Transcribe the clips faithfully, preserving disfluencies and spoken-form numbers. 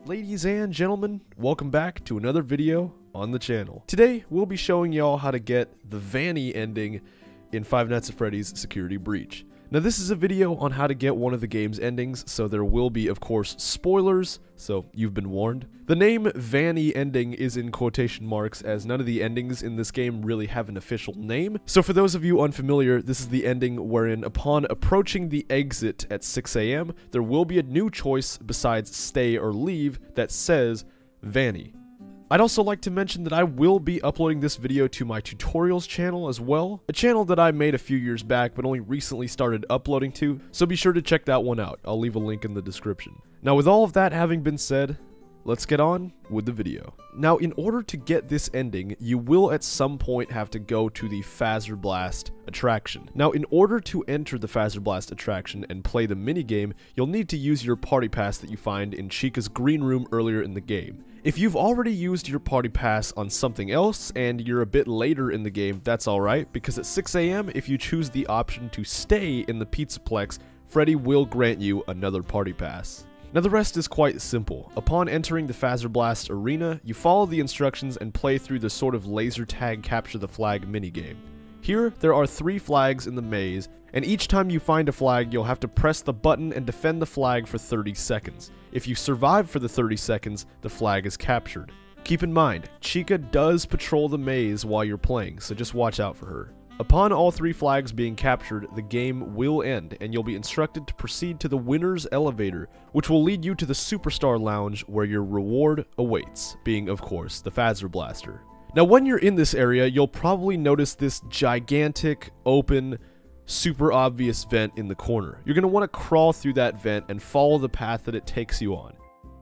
Ladies and gentlemen, welcome back to another video on the channel. Today, we'll be showing y'all how to get the Vanny ending in Five Nights at Freddy's Security Breach. Now this is a video on how to get one of the game's endings, so there will be, of course, spoilers, so you've been warned. The name Vanny ending is in quotation marks as none of the endings in this game really have an official name. So for those of you unfamiliar, this is the ending wherein upon approaching the exit at six A M, there will be a new choice besides stay or leave that says Vanny. I'd also like to mention that I will be uploading this video to my tutorials channel as well, a channel that I made a few years back but only recently started uploading to, so be sure to check that one out. I'll leave a link in the description. Now with all of that having been said, let's get on with the video. Now in order to get this ending, you will at some point have to go to the Fazer Blast attraction. Now in order to enter the Fazer Blast attraction and play the minigame, you'll need to use your party pass that you find in Chica's green room earlier in the game. If you've already used your party pass on something else and you're a bit later in the game, that's alright, because at six A M if you choose the option to stay in the Pizzaplex, Freddy will grant you another party pass. Now the rest is quite simple. Upon entering the Fazer Blast arena, you follow the instructions and play through the sort of laser tag capture the flag minigame. Here, there are three flags in the maze, and each time you find a flag, you'll have to press the button and defend the flag for thirty seconds. If you survive for the thirty seconds, the flag is captured. Keep in mind, Chica does patrol the maze while you're playing, so just watch out for her. Upon all three flags being captured, the game will end, and you'll be instructed to proceed to the winner's elevator, which will lead you to the Superstar Lounge where your reward awaits, being, of course, the Fazer Blaster. Now when you're in this area, you'll probably notice this gigantic, open, super obvious vent in the corner. You're going to want to crawl through that vent and follow the path that it takes you on.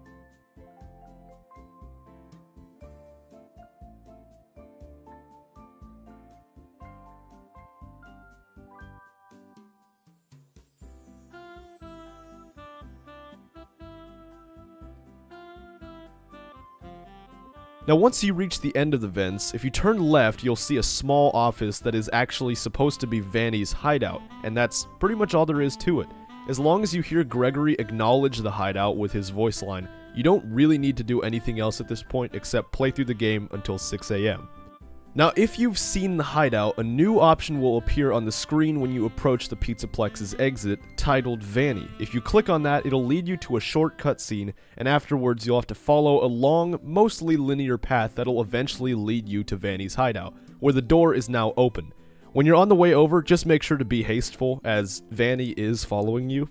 Now once you reach the end of the vents, if you turn left, you'll see a small office that is actually supposed to be Vanny's hideout, and that's pretty much all there is to it. As long as you hear Gregory acknowledge the hideout with his voice line, you don't really need to do anything else at this point except play through the game until six A M Now if you've seen the hideout, a new option will appear on the screen when you approach the Pizzaplex's exit, titled Vanny. If you click on that, it'll lead you to a short cutscene, and afterwards you'll have to follow a long, mostly linear path that'll eventually lead you to Vanny's hideout, where the door is now open. When you're on the way over, just make sure to be hasteful, as Vanny is following you.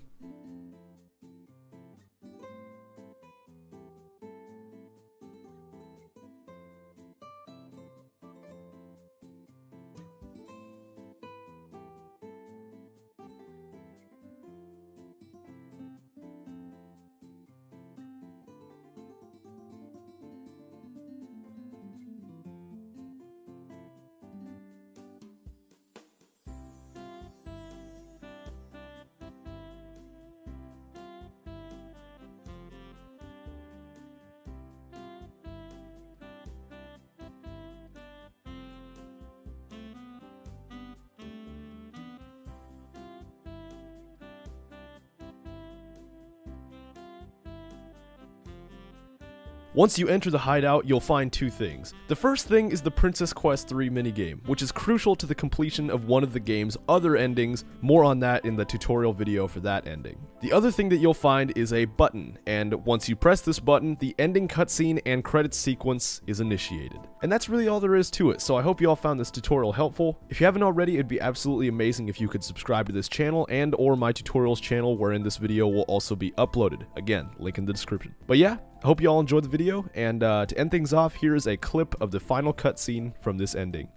Once you enter the hideout, you'll find two things. The first thing is the Princess Quest three minigame, which is crucial to the completion of one of the game's other endings. More on that in the tutorial video for that ending. The other thing that you'll find is a button, and once you press this button, the ending cutscene and credits sequence is initiated. And that's really all there is to it, so I hope you all found this tutorial helpful. If you haven't already, it'd be absolutely amazing if you could subscribe to this channel and or my tutorials channel, wherein this video will also be uploaded. Again, link in the description. But yeah, I hope you all enjoyed the video, and uh, to end things off, here is a clip of the final cutscene from this ending.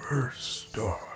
First start.